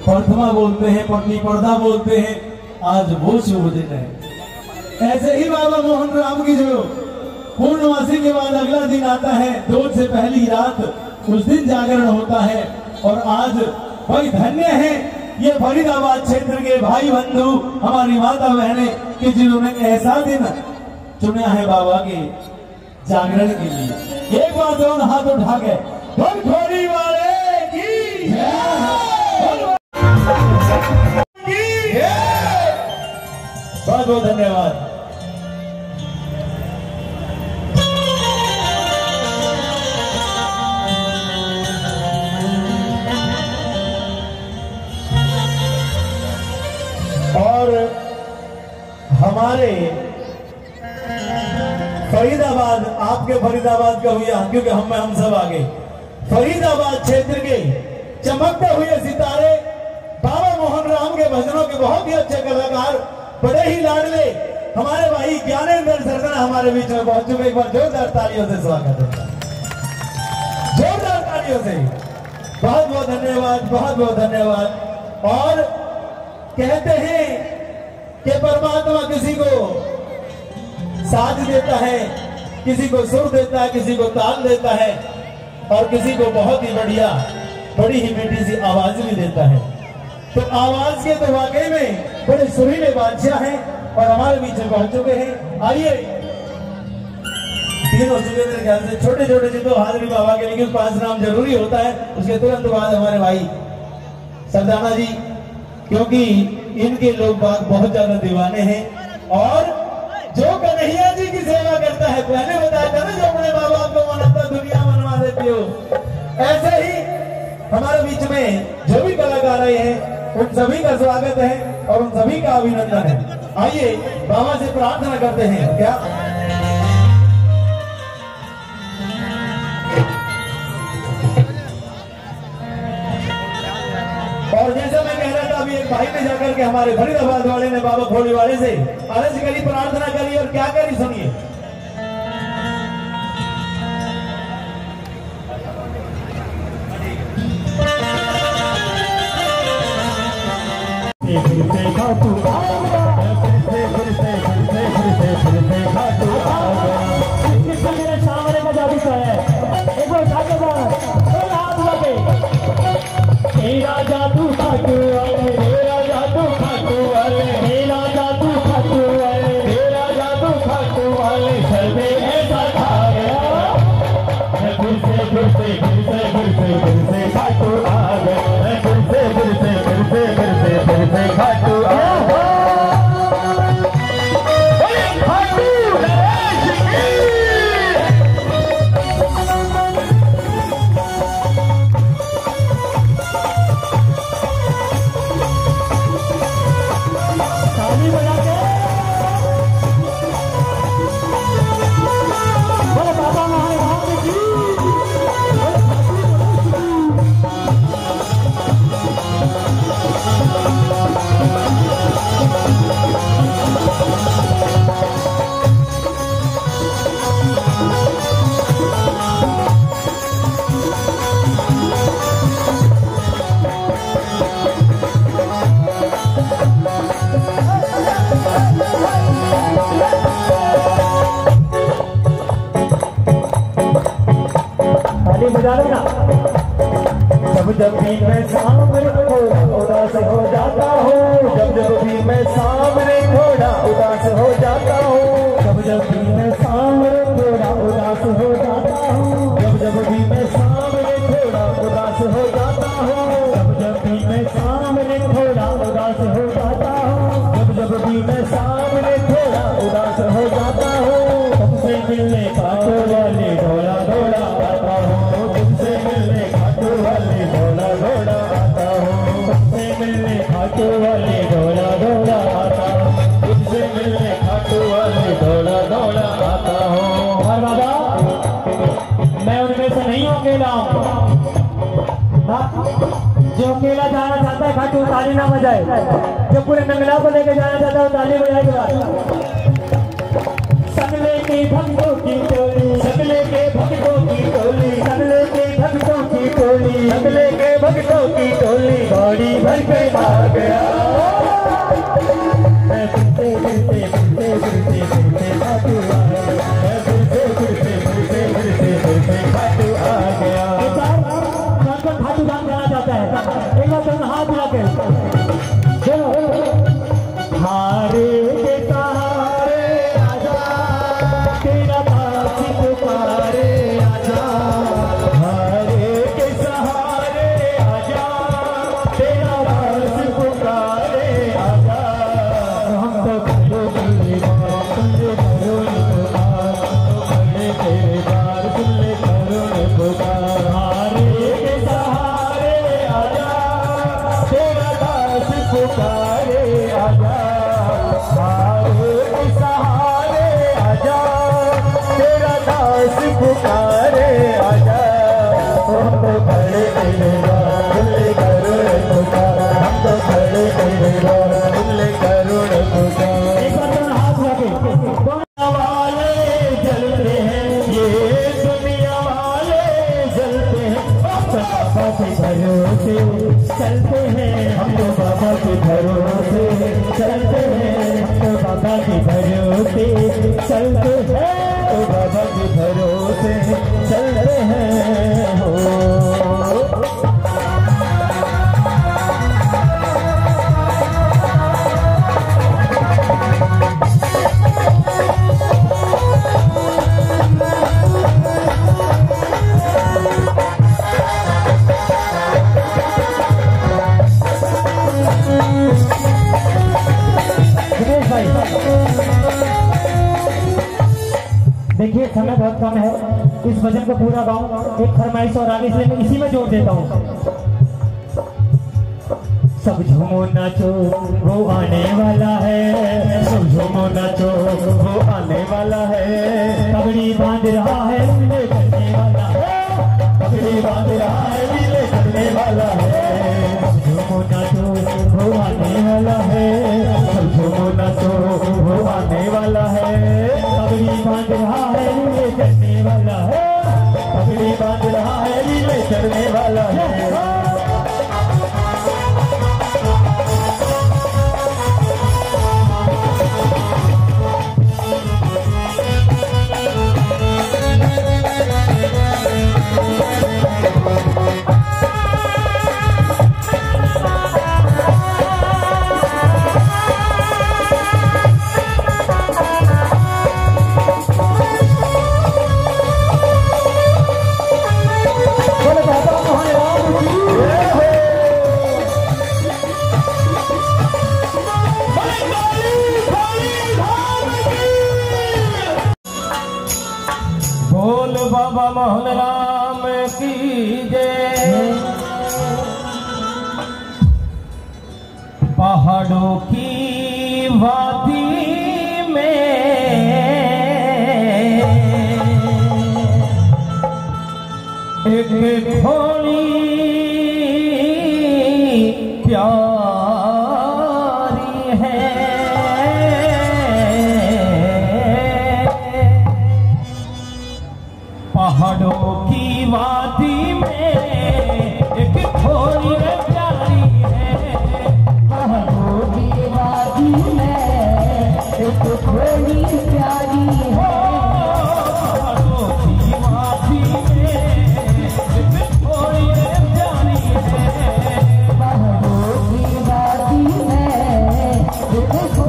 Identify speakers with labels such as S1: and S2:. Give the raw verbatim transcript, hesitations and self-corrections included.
S1: प्रथमा बोलते हैं, पटनी पर्दा बोलते हैं। आज वो शुभ दिन है। ऐसे ही बाबा मोहन राम की जो पूर्णमासी के बाद अगला दिन आता है, दूज से पहली रात, उस दिन जागरण होता है। और आज बड़ी धन्य है ये फरीदाबाद क्षेत्र के भाई बंधु, हमारी माता बहनें, कि जिन्होंने ऐसा दिन चुना है बाबा के जागरण के लिए। एक बार दोनों हाथ उठा के भरथोरी वाले की बहुत बहुत धन्यवाद। और हमारे फरीदाबाद, आपके फरीदाबाद का हुआ, क्योंकि हम में हम सब आगे फरीदाबाद क्षेत्र के चमकते हुए सितारे बाबा मोहन राम के भजनों के बहुत ही अच्छे कलाकार, बड़े ही लाडले हमारे भाई ज्ञानेंद्र सरगना हमारे बीच में पहुंच चुके। एक बार जोरदार तालियों से स्वागत है, जोरदार तालियों से। बहुत बहुत धन्यवाद, बहुत बहुत धन्यवाद। और कहते हैं कि परमात्मा किसी को साज देता है, किसी को सुर देता है, किसी को ताल देता है, और किसी को बहुत ही बढ़िया, बड़ी ही मीठी सी आवाज भी देता है। तो आवाज के तो वाकई में बड़े सुरीले बादशाह हैं और हमारे बीच में पहुंच चुके हैं। आइए, तीन हो चुके मेरे ख्याल से, छोटे छोटे जी तो हाजरी बाबा के, लेकिन पांच नाम जरूरी होता है। उसके तुरंत बाद हमारे भाई सरदाना जी, क्योंकि इनके लोग बाग बहुत ज्यादा दीवाने हैं। और जो कन्हैया जी की सेवा करता है, पहले बताया था ना, जो अपने माँ बाप को मनाता दुनिया मनवा देती हो, ऐसे ही हमारे बीच में जो भी कलाकार आए हैं उन सभी का स्वागत है और उन सभी का अभिनंदन है। आइए बाबा से प्रार्थना करते हैं। क्या और जैसा मैं कह रहा था, अभी एक भाई ने जाकर के हमारे फरीदाबाद वाले ने बाबा भोले वाले से अर्ज करी, प्रार्थना करी, और क्या करी सुनिए।
S2: मेरे सामने का जादू का है, एक बार जाके तेरा जादू खाटू वाले, तेरा जादू खाटू वाले, तेरा जादू खाटू वाले, तेरा जादू खाटू वाले, सर में ऐसा खा गया, फिर से फिर से फिर से फिर से फिर से खाटू आ गया, फिर से फिर से फिर से फिर से फिर से खाटू आ गया। जब जब भी मैं सामने थोड़ा उदास हो जाता हूँ, जब जब भी मैं सामने थोड़ा उदास हो जाता हूँ, जब जब भी मैं सामने थोड़ा उदास हो जाता हूँ, जब जब भी मैं सामने थोड़ा उदास हो जाता हूँ, जब जब भी मैं सामने थोड़ा उदास हो जाता हूँ, जब जब भी मैं सामने थोड़ा उदास हो जाता हूँ, तुमसे मिलने खाटू वाले ढोला ढोला आता हूँ, तुमसे मिलने खाटू वाले ढोला ढोला आता हूँ, तुमसे मिलने खाटू वाले ढोला ढोला आता हूँ, तुमसे मिलने खाटू वाले ढोला ढोला आता हूँ। और बाबा, मैं उनमें से नहीं हूँ, अकेला हूँ। जो अकेला जाना चाहता है खाटू ताली ना बजाए, जो पूरे नंगला को लेके जाना चाहता है ताली बजाए के बाद। सगले के भक्तों की टोली, सगले के भक्तों की टोली, सगले के भक्तों की टोली, टोली, अगले के भक्तों की टोली गाड़ी भर के आ गया। मैं फिरते फिरते फिरते फिरते फिरते खाटू आ गया, मैं फिरते फिरते फिरते फिरते फिरते खाटू आ गया।
S3: कौन खाटू धाम जाना चाहता है? एक बार तुम हाथ मिला के चलो।
S2: हारे के सहारे आजा, तेरा दास पुकारे आजा। हारे के सहारे आजा, तेरा दास पुकारे आजा। हम तो खड़े तेरे द्वार सुन ले करुण पुकार, तो खड़े तेरे द्वार सुन ले करुण पुकार। हारे के सहारे आजा, तेरा दास पुकारे आजा। हारे के सहारे आजा, तेरा दास पुकारे आजा। हम तो खड़े तेरे द्वार सुन ले करुण पुकार, हम तो खड़े तेरे द्वार सुन ले करुण पुकार।
S3: एक बार तुम हाथ मिला के
S2: दुनिया वाले जलते हैं, ये दुनिया वाले जलते हैं। बाबा के भरोसे चलते हैं, हम तो बाबा के भरोसे चलते हैं, हम तो बाबा के भरोसे चलते हैं, तो बाबा के भरोसे चलते हैं हो।
S3: दिनेश भाई देखिए समय बहुत कम है, इस भजन को पूरा गाऊं एक फरमाइश और आगे, इसलिए मैं इसी में जोड़ देता हूँ। सब झूमो नाचो वो आने वाला है,
S2: सब झूमो नाचो वो आने वाला है।
S3: पगड़ी बांध रहा है लीले करने वाला है,
S2: पगड़ी बांध रहा है लीले करने वाला है।
S3: सब झूमो नाचो वो आने वाला है,
S2: सब झूमो नाचो वो आने वाला है।
S3: पगड़ी बांध रहा है लीले करने वाला है,
S2: पगड़ी बांध रहा है लीले करने वाला है। बोल बाबा मोहन राम की जय। पहाड़ों की वादी में एक थोड़ी प्यारी है। पहाड़ों की वादी में एक थोड़ी प्यारी है।
S4: पहाड़ों की वादी में एक थोड़ी प्यारी है।
S2: पहाड़ों की वादी में एक थोड़ी प्यारी है।
S4: पहाड़ों की वादी में एक